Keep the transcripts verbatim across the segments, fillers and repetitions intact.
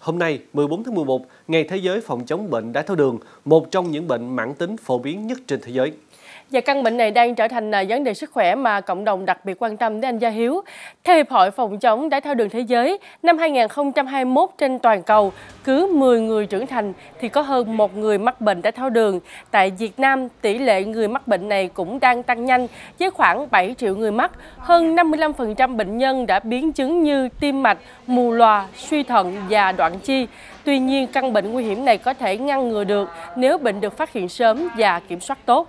Hôm nay, mười bốn tháng mười một, Ngày Thế giới phòng chống bệnh đái tháo đường, một trong những bệnh mãn tính phổ biến nhất trên thế giới. Và căn bệnh này đang trở thành vấn đề sức khỏe mà cộng đồng đặc biệt quan tâm đến anh Gia Hiếu. Theo Hiệp hội Phòng chống đái tháo đường thế giới, năm hai nghìn không trăm hai mươi mốt trên toàn cầu, cứ mười người trưởng thành thì có hơn một người mắc bệnh đái tháo đường. Tại Việt Nam, tỷ lệ người mắc bệnh này cũng đang tăng nhanh, với khoảng bảy triệu người mắc. Hơn năm mươi lăm phần trăm bệnh nhân đã biến chứng như tim mạch, mù lòa, suy thận và đoạn chi. Tuy nhiên, căn bệnh nguy hiểm này có thể ngăn ngừa được nếu bệnh được phát hiện sớm và kiểm soát tốt.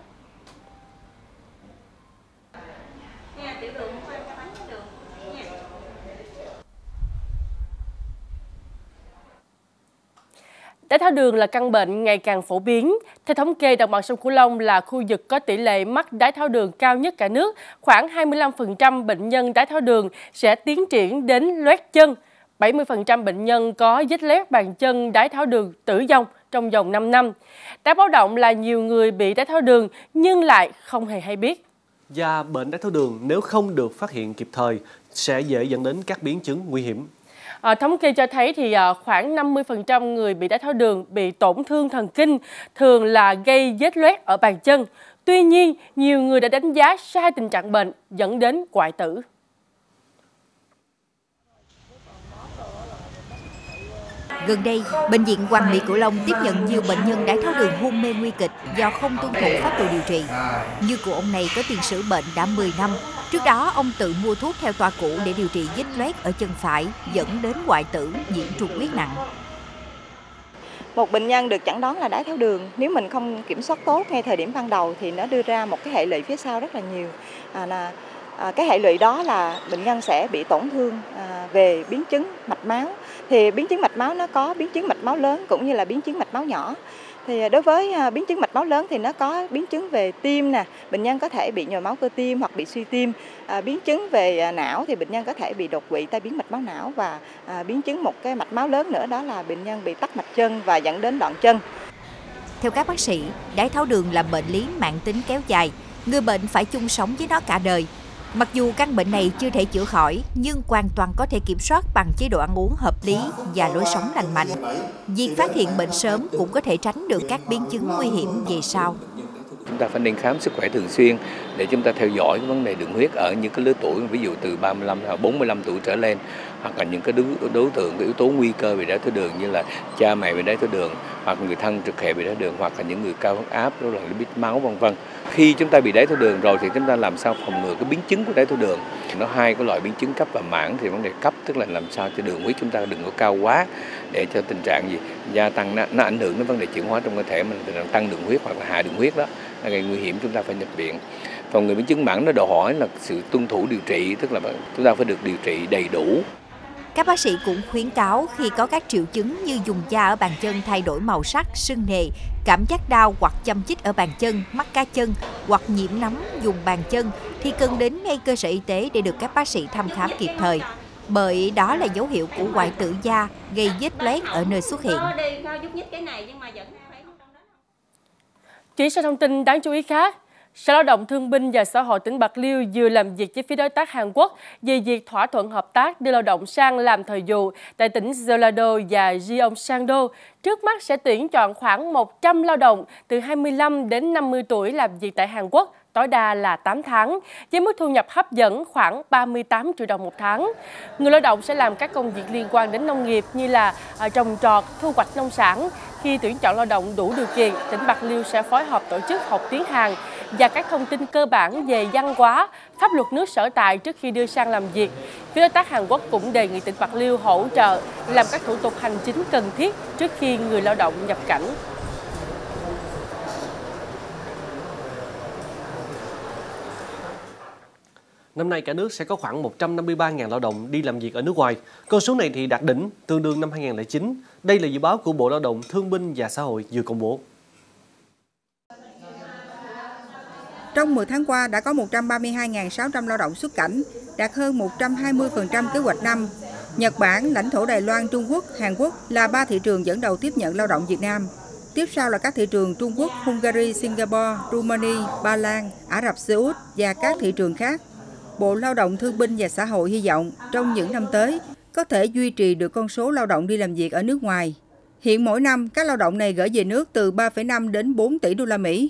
Đái tháo đường là căn bệnh ngày càng phổ biến. Theo thống kê, đồng bằng sông Cửu Long là khu vực có tỷ lệ mắc đái tháo đường cao nhất cả nước. Khoảng hai mươi lăm phần trăm bệnh nhân đái tháo đường sẽ tiến triển đến loét chân. bảy mươi phần trăm bệnh nhân có vết loét bàn chân đái tháo đường tử vong trong vòng năm năm. Đáng báo động là nhiều người bị đái tháo đường nhưng lại không hề hay biết. Và bệnh đái tháo đường nếu không được phát hiện kịp thời sẽ dễ dẫn đến các biến chứng nguy hiểm. À, thống kê cho thấy thì à, khoảng năm mươi phần trăm người bị đái tháo đường bị tổn thương thần kinh, thường là gây vết loét ở bàn chân. Tuy nhiên, nhiều người đã đánh giá sai tình trạng bệnh dẫn đến hoại tử. Gần đây, Bệnh viện Hoàng Mỹ Cửu Long tiếp nhận nhiều bệnh nhân đái tháo đường hôn mê nguy kịch do không tuân thủ phác đồ điều trị. Như của ông này có tiền sử bệnh đã mười năm. Trước đó, ông tự mua thuốc theo toa cũ để điều trị vết loét ở chân phải, dẫn đến hoại tử, diễn trùng huyết nặng. Một bệnh nhân được chẩn đoán là đái tháo đường, nếu mình không kiểm soát tốt ngay thời điểm ban đầu thì nó đưa ra một cái hệ lụy phía sau rất là nhiều. À, là, à, cái hệ lụy đó là bệnh nhân sẽ bị tổn thương à, về biến chứng mạch máu. Thì biến chứng mạch máu nó có biến chứng mạch máu lớn cũng như là biến chứng mạch máu nhỏ. Thì đối với biến chứng mạch máu lớn thì nó có biến chứng về tim nè, bệnh nhân có thể bị nhồi máu cơ tim hoặc bị suy tim. À, biến chứng về não thì bệnh nhân có thể bị đột quỵ, tai biến mạch máu não, và à, biến chứng một cái mạch máu lớn nữa đó là bệnh nhân bị tắc mạch chân và dẫn đến đoạn chân. Theo các bác sĩ, đái tháo đường là bệnh lý mãn tính kéo dài, người bệnh phải chung sống với nó cả đời. Mặc dù căn bệnh này chưa thể chữa khỏi, nhưng hoàn toàn có thể kiểm soát bằng chế độ ăn uống hợp lý và lối sống lành mạnh. Việc phát hiện bệnh sớm cũng có thể tránh được các biến chứng nguy hiểm về sau. Chúng ta phải nên khám sức khỏe thường xuyên để chúng ta theo dõi cái vấn đề đường huyết ở những cái lứa tuổi, ví dụ từ ba mươi lăm hoặc bốn mươi lăm tuổi trở lên, hoặc là những cái đối, đối tượng cái yếu tố nguy cơ về đái tháo đường như là cha mẹ bị đái tháo đường, hoặc người thân trực hệ bị đái tháo đường, hoặc là những người cao huyết áp, đó là lipid máu vân vân. Khi chúng ta bị đái tháo đường rồi thì chúng ta làm sao phòng ngừa cái biến chứng của đái tháo đường. Nó hai cái loại biến chứng cấp và mãn. Thì vấn đề cấp tức là làm sao cho đường huyết chúng ta đừng có cao quá để cho tình trạng gì gia tăng, nó, nó ảnh hưởng đến vấn đề chuyển hóa trong cơ thể mình, tăng đường huyết hoặc là hạ đường huyết, đó là gây nguy hiểm, chúng ta phải nhập viện. Phòng ngừa biến chứng mãn nó đòi hỏi là sự tuân thủ điều trị, tức là chúng ta phải được điều trị đầy đủ. Các bác sĩ cũng khuyến cáo khi có các triệu chứng như vùng da ở bàn chân thay đổi màu sắc, sưng nề, cảm giác đau hoặc châm chích ở bàn chân, mắc ca chân hoặc nhiễm nấm vùng bàn chân thì cần đến ngay cơ sở y tế để được các bác sĩ thăm khám kịp thời. Bởi đó là dấu hiệu của hoại tử da gây vết loét ở nơi xuất hiện. Chuyển sang thông tin đáng chú ý khác. Sở Lao động Thương binh và Xã hội tỉnh Bạc Liêu vừa làm việc với phía đối tác Hàn Quốc về việc thỏa thuận hợp tác đưa lao động sang làm thời vụ tại tỉnh Jeollado và Gyeongsang-do. Trước mắt sẽ tuyển chọn khoảng một trăm lao động từ hai mươi lăm đến năm mươi tuổi làm việc tại Hàn Quốc, tối đa là tám tháng, với mức thu nhập hấp dẫn khoảng ba mươi tám triệu đồng một tháng. Người lao động sẽ làm các công việc liên quan đến nông nghiệp như là trồng trọt, thu hoạch nông sản. Khi tuyển chọn lao động đủ điều kiện, tỉnh Bạc Liêu sẽ phối hợp tổ chức học tiếng Hàn và các thông tin cơ bản về văn hóa, pháp luật nước sở tại trước khi đưa sang làm việc. Phía đối tác Hàn Quốc cũng đề nghị tỉnh Bạc Liêu hỗ trợ làm các thủ tục hành chính cần thiết trước khi người lao động nhập cảnh. Năm nay cả nước sẽ có khoảng một trăm năm mươi ba nghìn lao động đi làm việc ở nước ngoài. Con số này thì đạt đỉnh, tương đương năm hai nghìn không trăm lẻ chín. Đây là dự báo của Bộ Lao động Thương binh và Xã hội vừa công bố. Trong mười tháng qua đã có một trăm ba mươi hai nghìn sáu trăm lao động xuất cảnh, đạt hơn một trăm hai mươi phần trăm kế hoạch năm. Nhật Bản, lãnh thổ Đài Loan, Trung Quốc, Hàn Quốc là ba thị trường dẫn đầu tiếp nhận lao động Việt Nam. Tiếp sau là các thị trường Trung Quốc, Hungary, Singapore, Romania, Ba Lan, Ả Rập Xê Út và các thị trường khác. Bộ Lao động Thương binh và Xã hội hy vọng trong những năm tới có thể duy trì được con số lao động đi làm việc ở nước ngoài. Hiện mỗi năm, các lao động này gửi về nước từ ba phẩy năm đến bốn tỷ đô la Mỹ.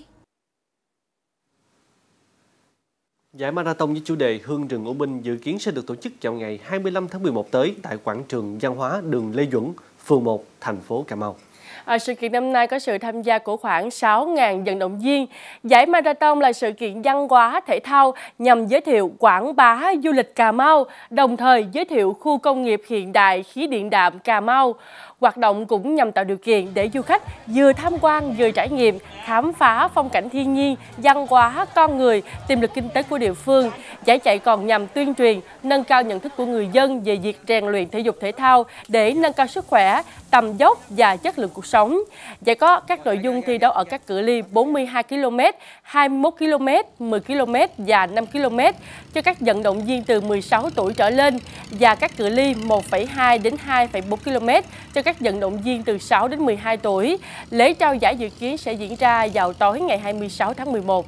Giải marathon với chủ đề Hương rừng U Minh dự kiến sẽ được tổ chức vào ngày hai mươi lăm tháng mười một tới tại quảng trường văn hóa đường Lê Duẩn, phường một, thành phố Cà Mau. À, sự kiện năm nay có sự tham gia của khoảng sáu nghìn vận động viên. Giải marathon là sự kiện văn hóa thể thao nhằm giới thiệu quảng bá du lịch Cà Mau, đồng thời giới thiệu khu công nghiệp hiện đại khí điện đạm Cà Mau. Hoạt động cũng nhằm tạo điều kiện để du khách vừa tham quan vừa trải nghiệm, khám phá phong cảnh thiên nhiên, văn hóa, con người, tiềm lực kinh tế của địa phương. Giải chạy còn nhằm tuyên truyền, nâng cao nhận thức của người dân về việc rèn luyện thể dục thể thao để nâng cao sức khỏe, tầm dốc và chất lượng cuộc sống. Giải có các nội dung thi đấu ở các cự ly bốn mươi hai ki lô mét, hai mươi mốt ki lô mét, mười ki lô mét và năm ki lô mét cho các vận động viên từ mười sáu tuổi trở lên và các cự ly một phẩy hai đến hai phẩy bốn ki lô mét cho các vận động viên từ sáu đến mười hai tuổi. Lễ trao giải dự kiến sẽ diễn ra vào tối ngày hai mươi sáu tháng mười một.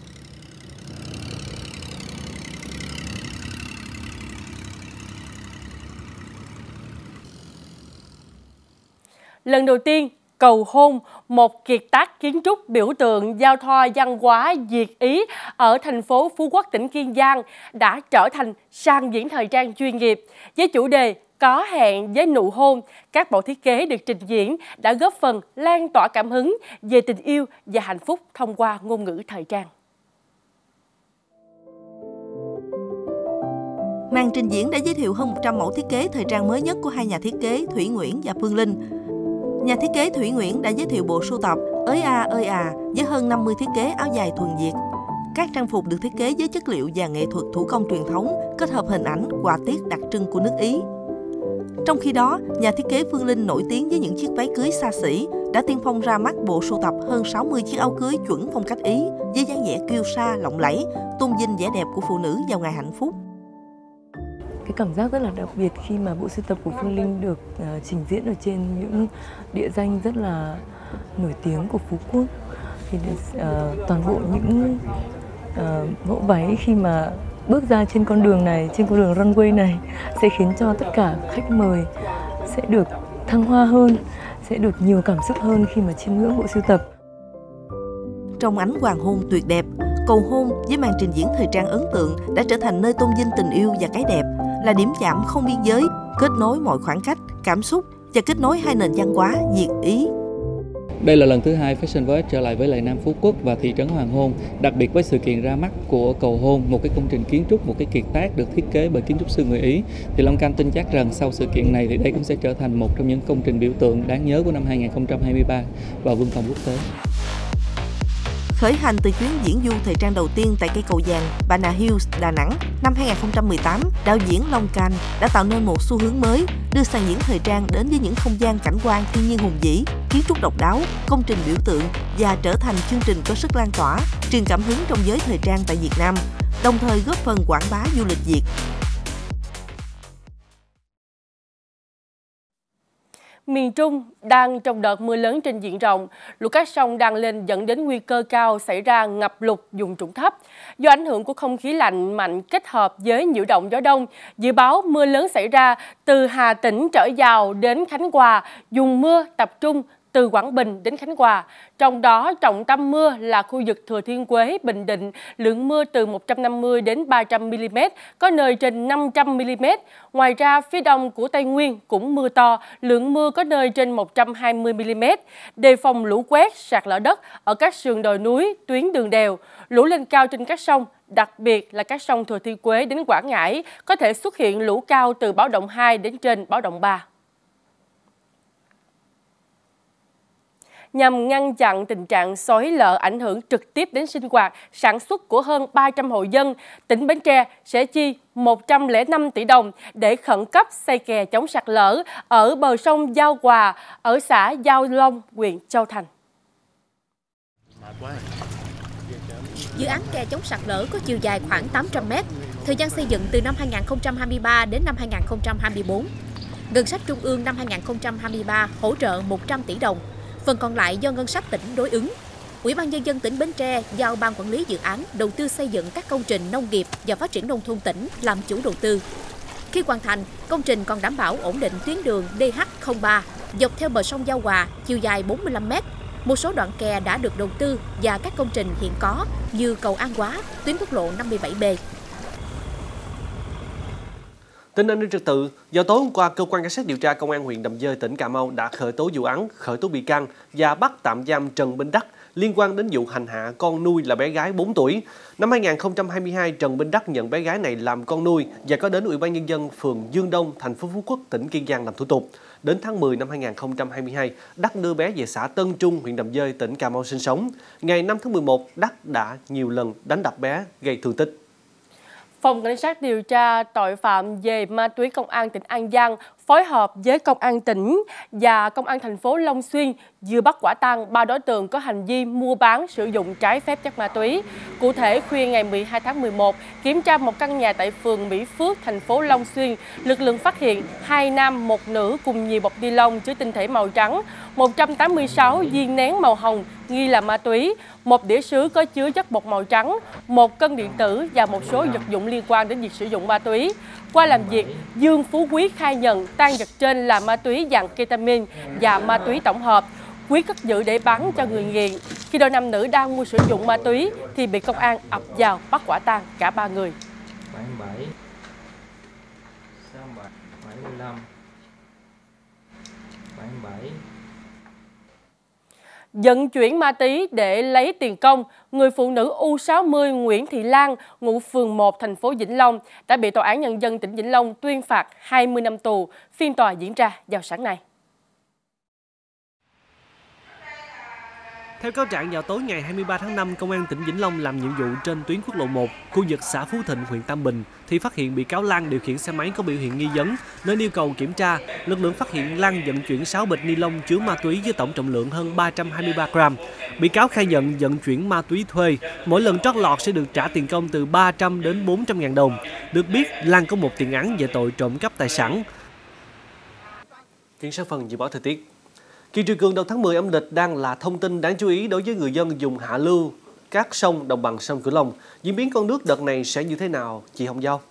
Lần đầu tiên, cầu hôn, một kiệt tác kiến trúc biểu tượng giao thoa văn hóa Việt Ý ở thành phố Phú Quốc, tỉnh Kiên Giang đã trở thành sàn diễn thời trang chuyên nghiệp. Với chủ đề Có hẹn với nụ hôn, các mẫu thiết kế được trình diễn đã góp phần lan tỏa cảm hứng về tình yêu và hạnh phúc thông qua ngôn ngữ thời trang. Màn trình diễn đã giới thiệu hơn một trăm mẫu thiết kế thời trang mới nhất của hai nhà thiết kế Thủy Nguyễn và Phương Linh. Nhà thiết kế Thủy Nguyễn đã giới thiệu bộ sưu tập Ới A Ơi À với hơn năm mươi thiết kế áo dài thuần Việt. Các trang phục được thiết kế với chất liệu và nghệ thuật thủ công truyền thống, kết hợp hình ảnh, họa tiết đặc trưng của nước Ý. Trong khi đó, nhà thiết kế Phương Linh nổi tiếng với những chiếc váy cưới xa xỉ, đã tiên phong ra mắt bộ sưu tập hơn sáu mươi chiếc áo cưới chuẩn phong cách Ý với dáng vẻ kiêu sa, lộng lẫy, tôn vinh vẻ đẹp của phụ nữ vào ngày hạnh phúc. Cái cảm giác rất là đặc biệt khi mà bộ sưu tập của Phương Linh được uh, trình diễn ở trên những địa danh rất là nổi tiếng của Phú Quốc. Thì uh, toàn bộ những uh, mẫu váy khi mà bước ra trên con đường này, trên con đường runway này sẽ khiến cho tất cả khách mời sẽ được thăng hoa hơn, sẽ được nhiều cảm xúc hơn khi mà chiêm ngưỡng bộ sưu tập. Trong ánh hoàng hôn tuyệt đẹp, cầu hôn với màn trình diễn thời trang ấn tượng đã trở thành nơi tôn vinh tình yêu và cái đẹp, là điểm chạm không biên giới, kết nối mọi khoảng cách, cảm xúc và kết nối hai nền văn hóa Việt Ý. Đây là lần thứ hai Fashion Voyage trở lại với lại Nam Phú Quốc và thị trấn Hoàng Hôn, đặc biệt với sự kiện ra mắt của cầu hôn, một cái công trình kiến trúc, một cái kiệt tác được thiết kế bởi kiến trúc sư người Ý. Thì Long Canh tin chắc rằng sau sự kiện này thì đây cũng sẽ trở thành một trong những công trình biểu tượng đáng nhớ của năm hai nghìn không trăm hai mươi ba và vương tòng quốc tế. Khởi hành từ chuyến diễn du thời trang đầu tiên tại cây cầu vàng Bana Hills, Đà Nẵng năm hai nghìn không trăm mười tám, đạo diễn Long Canh đã tạo nên một xu hướng mới, đưa sàn diễn thời trang đến với những không gian cảnh quan thiên nhiên hùng vĩ, kiến trúc độc đáo, công trình biểu tượng và trở thành chương trình có sức lan tỏa, truyền cảm hứng trong giới thời trang tại Việt Nam, đồng thời góp phần quảng bá du lịch Việt. Miền Trung đang trong đợt mưa lớn trên diện rộng, lũ các sông đang lên dẫn đến nguy cơ cao xảy ra ngập lụt vùng trũng thấp. Do ảnh hưởng của không khí lạnh mạnh kết hợp với nhiễu động gió đông, dự báo mưa lớn xảy ra từ Hà Tĩnh trở vào đến Khánh Hòa, vùng mưa tập trung từ Quảng Bình đến Khánh Hòa. Trong đó, trọng tâm mưa là khu vực Thừa Thiên Huế, Bình Định, lượng mưa từ một trăm năm mươi đến ba trăm mi li mét, có nơi trên năm trăm mi li mét. Ngoài ra, phía đông của Tây Nguyên cũng mưa to, lượng mưa có nơi trên một trăm hai mươi mi li mét. Đề phòng lũ quét, sạt lở đất ở các sườn đồi núi, tuyến đường đèo, lũ lên cao trên các sông, đặc biệt là các sông Thừa Thiên Huế đến Quảng Ngãi, có thể xuất hiện lũ cao từ báo động hai đến trên báo động ba. Nhằm ngăn chặn tình trạng xói lở ảnh hưởng trực tiếp đến sinh hoạt, sản xuất của hơn ba trăm hộ dân, tỉnh Bến Tre sẽ chi một trăm lẻ năm tỷ đồng để khẩn cấp xây kè chống sạt lở ở bờ sông Giao Hòa, ở xã Giao Long, huyện Châu Thành. Dự án kè chống sạt lở có chiều dài khoảng tám trăm mét, thời gian xây dựng từ năm hai nghìn không trăm hai mươi ba đến năm hai nghìn không trăm hai mươi tư. Ngân sách trung ương năm hai nghìn không trăm hai mươi ba hỗ trợ một trăm tỷ đồng. Phần còn lại do ngân sách tỉnh đối ứng. Ủy ban Nhân dân tỉnh Bến Tre giao Ban Quản lý Dự án đầu tư xây dựng các công trình nông nghiệp và phát triển nông thôn tỉnh làm chủ đầu tư. Khi hoàn thành, công trình còn đảm bảo ổn định tuyến đường D H không ba dọc theo bờ sông Giao Hòa, chiều dài bốn mươi lăm mét. Một số đoạn kè đã được đầu tư và các công trình hiện có như cầu An Hóa, tuyến quốc lộ năm mươi bảy B. Tin an ninh trật tự, vào tối hôm qua, cơ quan cảnh sát điều tra công an huyện Đầm Dơi, tỉnh Cà Mau đã khởi tố vụ án, khởi tố bị can và bắt tạm giam Trần Minh Đắc liên quan đến vụ hành hạ con nuôi là bé gái bốn tuổi. Năm hai nghìn không trăm hai mươi hai, Trần Minh Đắc nhận bé gái này làm con nuôi và có đến Ủy ban nhân dân phường Dương Đông, thành phố Phú Quốc, tỉnh Kiên Giang làm thủ tục. Đến tháng mười năm hai nghìn không trăm hai mươi hai, Đắc đưa bé về xã Tân Trung, huyện Đầm Dơi, tỉnh Cà Mau sinh sống. Ngày năm tháng mười một, Đắc đã nhiều lần đánh đập bé gây thương tích. Phòng Cảnh sát điều tra tội phạm về ma túy Công an tỉnh An Giang phối hợp với Công an tỉnh và Công an thành phố Long Xuyên vừa bắt quả tang ba đối tượng có hành vi mua bán sử dụng trái phép chất ma túy. Cụ thể, khuya ngày mười hai tháng mười một, kiểm tra một căn nhà tại phường Mỹ Phước, thành phố Long Xuyên, lực lượng phát hiện hai nam một nữ cùng nhiều bọc ni lông chứa tinh thể màu trắng, một trăm tám mươi sáu viên nén màu hồng nghi là ma túy, một đĩa sứ có chứa chất bột màu trắng, một cân điện tử và một số vật dụng liên quan đến việc sử dụng ma túy. Qua làm việc, Dương Phú Quý khai nhận tang vật trên là ma túy dạng ketamin và ma túy tổng hợp. Quý cất giữ để bán cho người nghiện. Khi đôi nam nữ đang mua sử dụng ma túy thì bị công an ập vào bắt quả tang cả ba người. bảy mươi bảy, bảy mươi lăm, bảy mươi bảy. Vận chuyển ma túy để lấy tiền công, người phụ nữ U sáu mươi Nguyễn Thị Lan, ngụ phường một, thành phố Vĩnh Long, đã bị Tòa án Nhân dân tỉnh Vĩnh Long tuyên phạt hai mươi năm tù. Phiên tòa diễn ra vào sáng nay. Theo cáo trạng, vào tối ngày hai mươi ba tháng năm, Công an tỉnh Vĩnh Long làm nhiệm vụ trên tuyến quốc lộ một, khu vực xã Phú Thịnh, huyện Tam Bình, thì phát hiện bị cáo Lan điều khiển xe máy có biểu hiện nghi vấn, nên yêu cầu kiểm tra. Lực lượng phát hiện Lan vận chuyển sáu bịch ni lông chứa ma túy với tổng trọng lượng hơn ba trăm hai mươi ba gram. Bị cáo khai nhận vận chuyển ma túy thuê, mỗi lần trót lọt sẽ được trả tiền công từ ba trăm đến bốn trăm ngàn đồng. Được biết, Lan có một tiền án về tội trộm cắp tài sản. Chuyển sang phần dự báo thời tiết. Kỳ triều cường đầu tháng mười âm lịch đang là thông tin đáng chú ý đối với người dân vùng hạ lưu các sông đồng bằng sông Cửu Long. Diễn biến con nước đợt này sẽ như thế nào, chị Hồng Giao?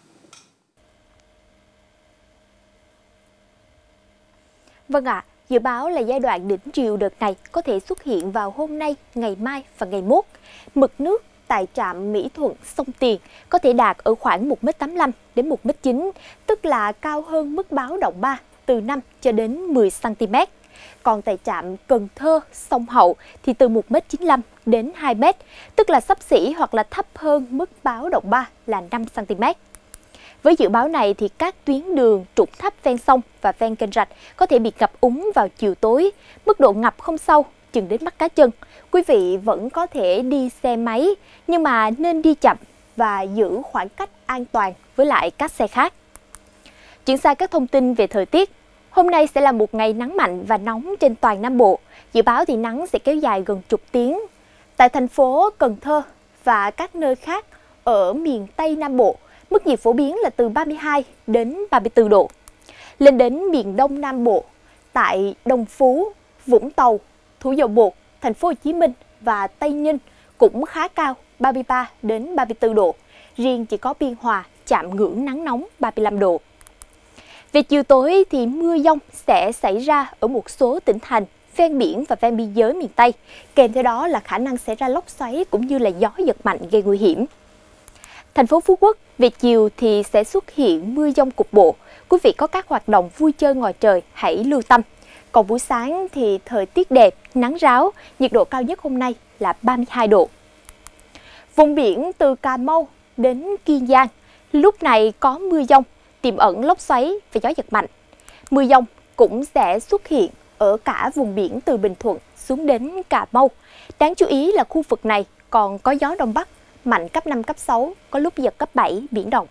Vâng ạ, à, dự báo là giai đoạn đỉnh triều đợt này có thể xuất hiện vào hôm nay, ngày mai và ngày mốt. Mực nước tại trạm Mỹ Thuận, sông Tiền có thể đạt ở khoảng một mét tám mươi lăm đến một mét chín, tức là cao hơn mức báo động ba từ năm cho đến mười xăng ti mét. Còn tại trạm Cần Thơ, sông Hậu thì từ một mét chín mươi lăm đến hai mét, tức là xấp xỉ hoặc là thấp hơn mức báo động ba là năm xăng ti mét. Với dự báo này thì các tuyến đường trũng thấp ven sông và ven kênh rạch có thể bị ngập úng vào chiều tối. Mức độ ngập không sâu, chừng đến mắt cá chân. Quý vị vẫn có thể đi xe máy nhưng mà nên đi chậm và giữ khoảng cách an toàn với lại các xe khác. Chuyển sang các thông tin về thời tiết. Hôm nay sẽ là một ngày nắng mạnh và nóng trên toàn Nam Bộ. Dự báo thì nắng sẽ kéo dài gần chục tiếng. Tại thành phố Cần Thơ và các nơi khác ở miền Tây Nam Bộ, mức nhiệt phổ biến là từ ba mươi hai đến ba mươi tư độ. Lên đến miền Đông Nam Bộ, tại Đồng Phú, Vũng Tàu, Thủ Dầu Một, thành phố Hồ Chí Minh và Tây Ninh cũng khá cao, ba mươi ba đến ba mươi tư độ. Riêng chỉ có Biên Hòa chạm ngưỡng nắng nóng ba mươi lăm độ. Về chiều tối thì mưa dông sẽ xảy ra ở một số tỉnh thành ven biển và ven biên giới miền Tây. Kèm theo đó là khả năng xảy ra lốc xoáy cũng như là gió giật mạnh gây nguy hiểm. Thành phố Phú Quốc, về chiều thì sẽ xuất hiện mưa dông cục bộ. Quý vị có các hoạt động vui chơi ngoài trời hãy lưu tâm. Còn buổi sáng thì thời tiết đẹp, nắng ráo, nhiệt độ cao nhất hôm nay là ba mươi hai độ. Vùng biển từ Cà Mau đến Kiên Giang, lúc này có mưa dông, tiềm ẩn lốc xoáy và gió giật mạnh. Mưa dông cũng sẽ xuất hiện ở cả vùng biển từ Bình Thuận xuống đến Cà Mau. Đáng chú ý là khu vực này còn có gió Đông Bắc mạnh cấp năm, cấp sáu, có lúc giật cấp bảy, biển động.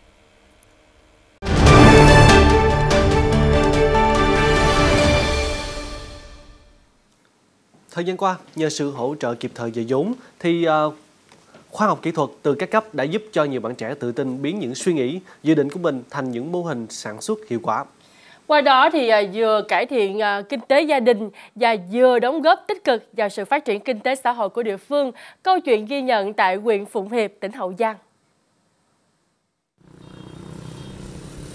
Thời gian qua, nhờ sự hỗ trợ kịp thời về vốn, thì uh, khoa học kỹ thuật từ các cấp đã giúp cho nhiều bạn trẻ tự tin biến những suy nghĩ, dự định của mình thành những mô hình sản xuất hiệu quả. Qua đó thì vừa cải thiện kinh tế gia đình và vừa đóng góp tích cực vào sự phát triển kinh tế xã hội của địa phương. Câu chuyện ghi nhận tại huyện Phụng Hiệp, tỉnh Hậu Giang.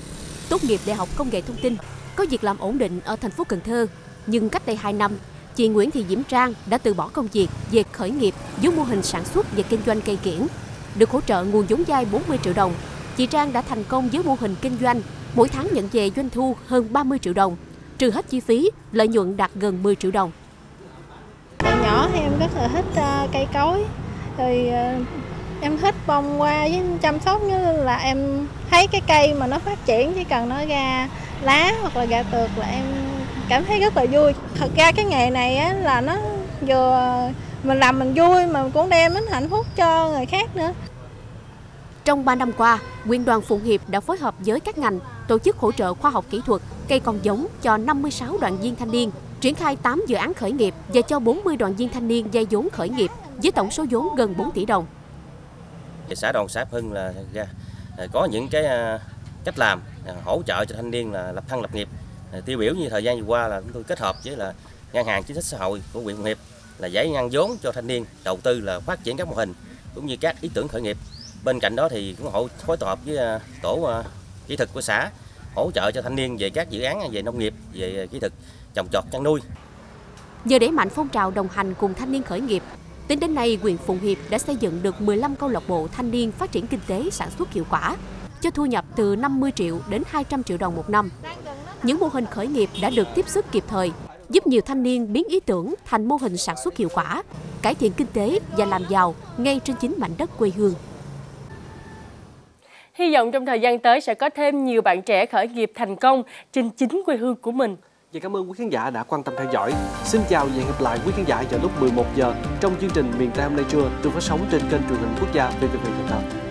tốt nghiệp Đại học Công nghệ Thông tin, có việc làm ổn định ở thành phố Cần Thơ. Nhưng cách đây hai năm, chị Nguyễn Thị Diễm Trang đã từ bỏ công việc về khởi nghiệp với mô hình sản xuất và kinh doanh cây kiểng. Được hỗ trợ nguồn vốn vay bốn mươi triệu đồng, chị Trang đã thành công với mô hình kinh doanh, mỗi tháng nhận về doanh thu hơn ba mươi triệu đồng, trừ hết chi phí, lợi nhuận đạt gần mười triệu đồng. Từ nhỏ thì em rất là thích uh, cây cối, rồi uh, em thích bông hoa với chăm sóc, như là em thấy cái cây mà nó phát triển, chỉ cần nó ra lá hoặc là ra tược là em cảm thấy rất là vui. Thật ra cái nghề này á, là nó vừa mình làm mình vui mà cũng đem đến hạnh phúc cho người khác nữa. Trong ba năm qua, Huyện đoàn Phụng Hiệp đã phối hợp với các ngành tổ chức hỗ trợ khoa học kỹ thuật, cây con giống cho năm mươi sáu đoàn viên thanh niên, triển khai tám dự án khởi nghiệp và cho bốn mươi đoàn viên thanh niên vay vốn khởi nghiệp với tổng số vốn gần bốn tỷ đồng. Xã Đoàn xã Hưng là có những cái cách làm hỗ trợ cho thanh niên là lập thân lập nghiệp. Tiêu biểu như thời gian vừa qua là chúng tôi kết hợp với là ngân hàng chính sách xã hội của huyện Phụng Hiệp là giải ngân vốn cho thanh niên đầu tư là phát triển các mô hình cũng như các ý tưởng khởi nghiệp. Bên cạnh đó thì cũng hỗ phối hợp với tổ kỹ thuật của xã hỗ trợ cho thanh niên về các dự án về nông nghiệp, về kỹ thuật trồng trọt, chăn nuôi. Nhờ đẩy mạnh phong trào đồng hành cùng thanh niên khởi nghiệp, tính đến nay huyện Phụng Hiệp đã xây dựng được mười lăm câu lạc bộ thanh niên phát triển kinh tế sản xuất hiệu quả, cho thu nhập từ năm mươi triệu đến hai trăm triệu đồng một năm. Những mô hình khởi nghiệp đã được tiếp sức kịp thời, giúp nhiều thanh niên biến ý tưởng thành mô hình sản xuất hiệu quả, cải thiện kinh tế và làm giàu ngay trên chính mảnh đất quê hương. Hy vọng trong thời gian tới sẽ có thêm nhiều bạn trẻ khởi nghiệp thành công trên chính quê hương của mình. Và cảm ơn quý khán giả đã quan tâm theo dõi. Xin chào và hẹn gặp lại quý khán giả vào lúc mười một giờ trong chương trình Miền Tây hôm nay trưa được phát sóng trên kênh truyền hình quốc gia vê tê vê Cần Thơ.